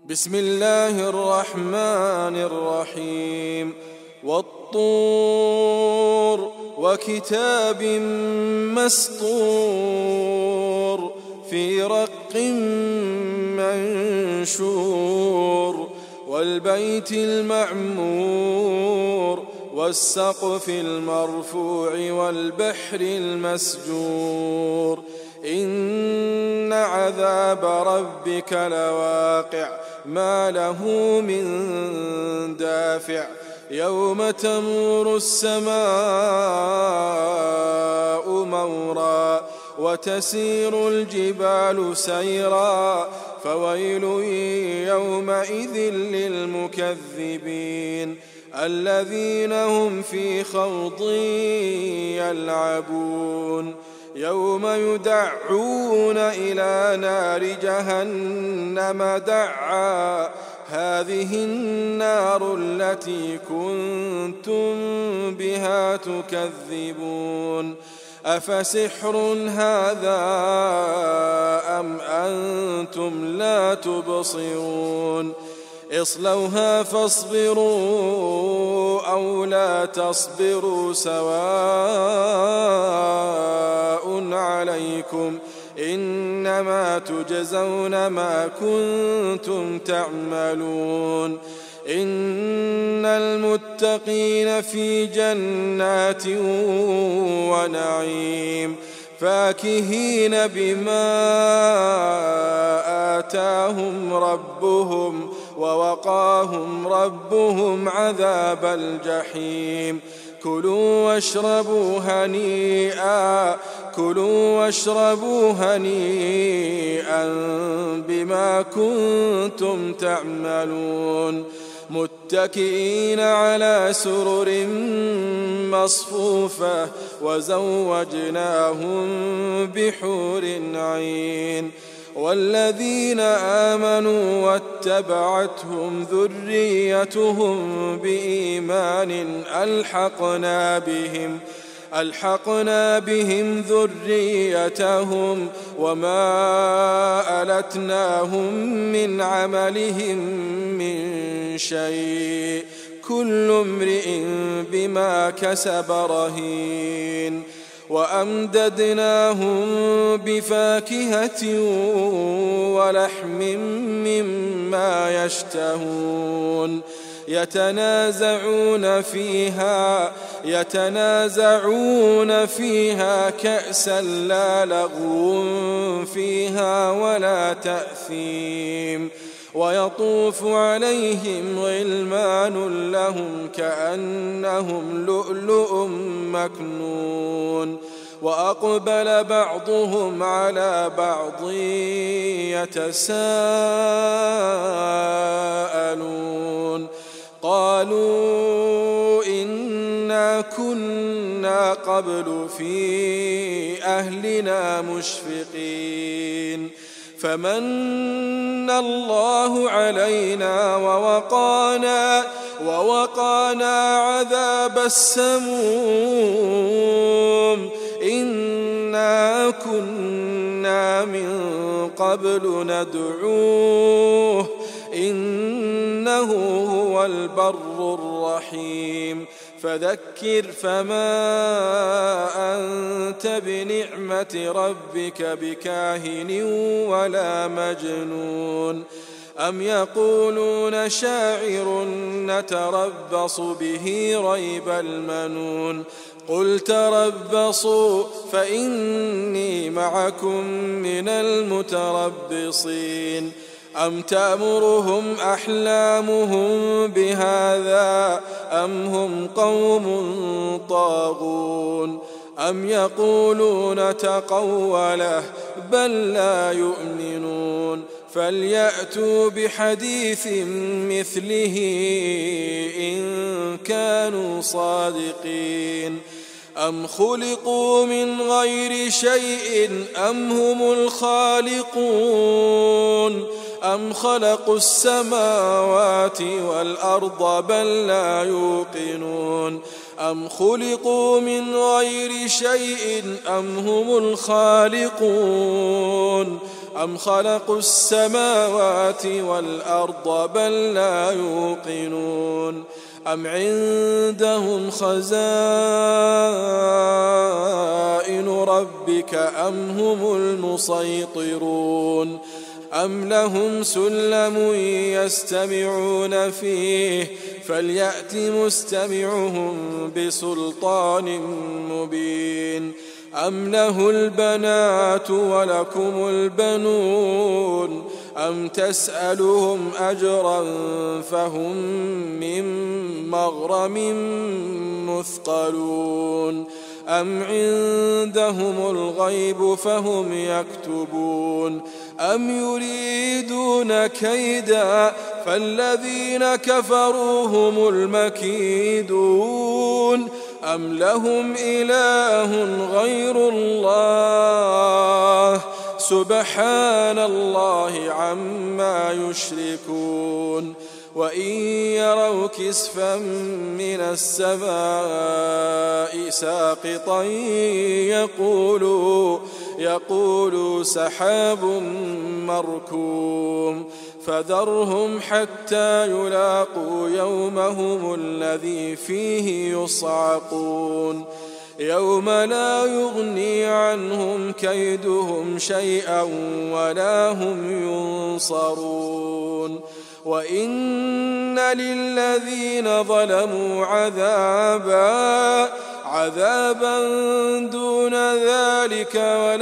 بسم الله الرحمن الرحيم والطور وكتاب مسطور في رق منشور والبيت المعمور والسقف المرفوع والبحر المسجور إن عذاب ربك لواقع ما له من دافع يوم تمور السماء مورا وتسير الجبال سيرا فويل يومئذ للمكذبين الذين هم في خوض يلعبون يوم يدعون إلى نار جهنم دعا هذه النار التي كنتم بها تكذبون أفسحر هذا أم أنتم لا تبصرون اصلوها فاصبروا أو لا تصبروا سواء عليكم إنما تجزون ما كنتم تعملون إن المتقين في جنات ونعيم فاكهين بما آتاهم ربهم ووقاهم ربهم عذاب الجحيم كلوا واشربوا هنيئا بما كنتم تعملون متكئين على سرر مصفوفة وزوجناهم بحور عين والذين آمنوا واتبعتهم ذريتهم بإيمان ألحقنا بهم ذريتهم وما ألتناهم من عملهم من شيء كل امرئ بما كسب رهين وأمددناهم بفاكهة ولحم مما يشتهون يتنازعون فيها كأسا لا لغو فيها ولا تأثيم ويطوف عليهم غلمان لهم كأنهم لؤلؤ مكنون وأقبل بعضهم على بعض يتساءلون قالوا إنا كنا قبل في أهلنا مشفقين فمن الله علينا ووقانا عذاب السموم إنا كنا من قبل ندعوه إنه هو البر الرحيم فذكر فما أنت بنعمة ربك بكاهن ولا مجنون أم يقولون شاعر نتربص به ريب المنون قل تربصوا فإني معكم من المتربصين أم تأمرهم أحلامهم بهذا أم هم قوم طاغون أم يقولون تقوله بل لا يؤمنون فليأتوا بحديث مثله إن كانوا صادقين أم خلقوا من غير شيء أم هم الخالقون أم خلقوا السماوات والأرض بل لا يوقنون أم خلقوا من غير شيء أم هم الخالقون أم خلقوا السماوات والأرض بل لا يوقنون أم عندهم خزائن ربك أم هم المسيطرون أم لهم سلم يستمعون فيه فليأت مستمعهم بسلطان مبين أم له البنات ولكم البنون أم تسألهم أجرا فهم من مغرم مثقلون أم عندهم الغيب فهم يكتبون أم يريدون كيدا فالذين كفروا هم المكيدون أم لهم إله غير الله سبحان الله عما يشركون وإن يروا كسفا من السماء ساقطا يقولوا سحاب مركوم فذرهم حتى يلاقوا يومهم الذي فيه يصعقون يوم لا يغني عنهم كيدهم شيئا ولا هم ينصرون وإن للذين ظلموا عذابا دون ذلك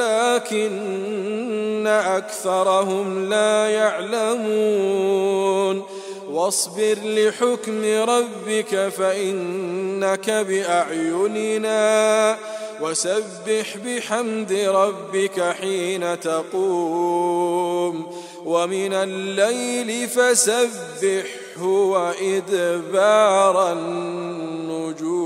ولكن أكثرهم لا يعلمون واصبر لحكم ربك فإنك بأعيننا وسبح بحمد ربك حين تقوم ومن الليل فسبحه وإدبار النجوم